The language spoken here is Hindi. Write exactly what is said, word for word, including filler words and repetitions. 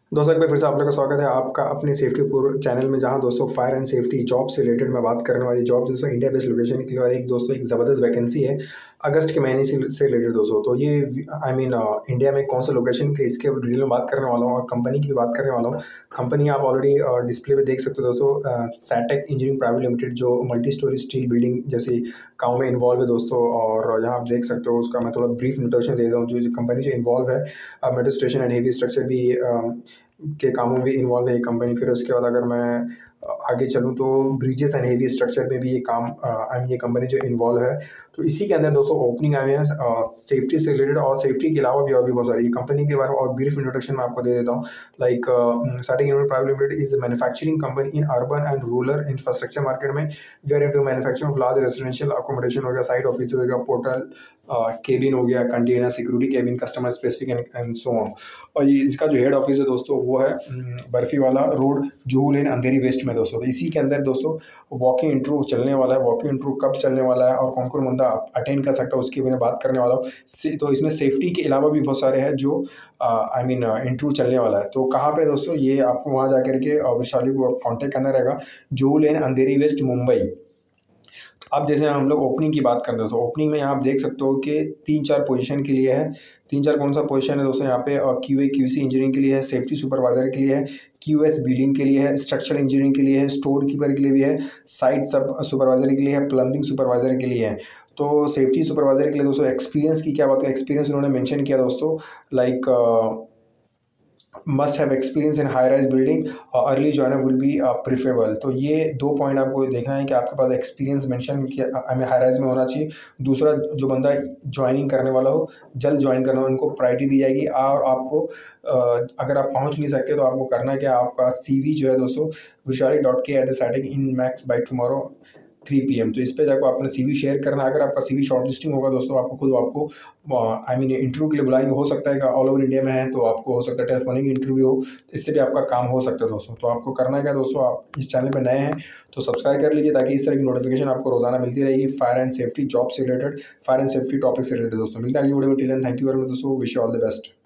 दोस्तों एक बार फिर से आप लोग का स्वागत है आपका अपने सेफ्टी पूर्व चैनल में, जहां दोस्तों फायर एंड सेफ्टी जॉब से रिलेटेड मैं बात करने वाली जॉब दोस्तों इंडिया बेस्ड लोकेशन के लिए। और एक दोस्तों एक ज़बरदस्त वैकेंसी है अगस्त के महीने से से रिलेटेड दोस्तों। तो ये आई मीन इंडिया में कौन सा लोकेशन के इसके डिटेल में बात करने वाला हूँ और कंपनी की भी बात करने वाला हूँ। कंपनी आप ऑलरेडी डिस्प्ले पे देख सकते हो दोस्तों, सैटेक इंजीनियरिंग प्राइवेट लिमिटेड, जो मल्टी स्टोरी स्टील बिल्डिंग जैसे काम में इन्वॉल्व है दोस्तों। और यहाँ आप देख सकते हो, उसका मैं थोड़ा ब्रीफ इंट्रोडक्शन दे दूँ। जो कंपनी जो इन्वॉल्व है, metro station and heavy structure भी अ, के कामों में भी इन्वॉल्व है ये कंपनी। फिर उसके बाद अगर मैं अ, आगे चलूँ तो ब्रिजेस एंड हेवी स्ट्रक्चर में भी ये काम आई मीन ये कंपनी जो इन्वॉल्व है। तो इसी के अंदर दोस्तों ओपनिंग आए हैं सेफ्टी से रिलेटेड, और सेफ्टी के अलावा भी और भी बहुत सारी। ये कंपनी के बारे में और ब्रीफ इंट्रोडक्शन मैं आपको दे देता हूँ। Like Satec engineering private limited is manufacturing company in urban and rural infrastructure market में। We are into manufacturing of large residential accommodation हो गया, साइट ऑफिस हो गया, पोर्टल केबिन हो गया, container security cabin, customer specific and so on. और ये इसका जो हेड ऑफिस है दोस्तों वो है अम, Barfiwala road, Juhu lane, Andheri west में दोस्तों। तो इसी के अंदर दोस्तों वॉकिंग इंटरव्यू चलने वाला है। वॉकिंग इंटरव्यू कब चलने वाला है और कौन कौन बंदा अटेंड कर सकता है उसकी मैं बात करने वाला हूँ। से- तो इसमें सेफ्टी के अलावा भी बहुत सारे हैं जो आई मीन इंटरव्यू चलने वाला है। तो कहाँ पे दोस्तों, ये आपको वहाँ जा करके अ, वैशाली को कॉन्टेक्ट करना रहेगा। Juhu lane, Andheri west, Mumbai. अब जैसे हम लोग ओपनिंग की बात करते हैं दोस्तों, ओपनिंग में यहाँ आप देख सकते हो कि तीन चार पोजीशन के लिए है। तीन चार कौन सा पोजीशन है दोस्तों यहाँ पे? Q A Q C engineering के लिए है, सेफ्टी सुपरवाइजर के लिए है, क्यू एस बिल्डिंग के लिए है, स्ट्रक्चरल इंजीनियरिंग के लिए है, स्टोर कीपर के लिए भी है, साइट सब सुपरवाइजर के लिए है, प्लम्बिंग सुपरवाइजर के लिए है। तो सेफ्टी सुपरवाइजर के लिए दोस्तों एक्सपीरियंस की क्या बात है? एक्सपीरियंस उन्होंने मेंशन किया दोस्तों, like must have experience in high rise building, early joiner will be preferable. तो ये दो पॉइंट आपको देखना है कि आपके पास एक्सपीरियंस मेंशन किया हमें हाई राइज में होना चाहिए। दूसरा, जो बंदा ज्वाइनिंग करने वाला हो, जल्द ज्वाइन करना हो, उनको प्रायोरिटी दी जाएगी। और आपको अ, अगर आप पहुंच नहीं सकते तो आपको करना है कि आपका सीवी जो है दोस्तों, Vishali dot K at the Satec in max by tomorrow three PM एम। तो इस पे जाकर अपना सीवी शेयर करना। अगर आपका सीवी शॉर्टलिस्टिंग होगा दोस्तों, आपको खुद आपको आई मीन इंटरव्यू के लिए बुलाएंगे। हो सकता है कि ऑल ओवर इंडिया में है तो आपको हो सकता है टेलीफोनिक इंटरव्यू हो, इससे भी आपका काम हो सकता है दोस्तों। तो आपको करना है क्या दोस्तों, आप इस चैनल पर नए हैं तो सब्सक्राइब कर लीजिए, ताकि इस तरह की नोटिफिकेशन आपको रोजाना मिलती रहेगी फायर एंड सेफ्टी जॉब से related, fire and safety topic से रिलेटेड दोस्तों। मिलते हैं अगली वीडियो में। Till then thank you very much दोस्तों, wish you all the best.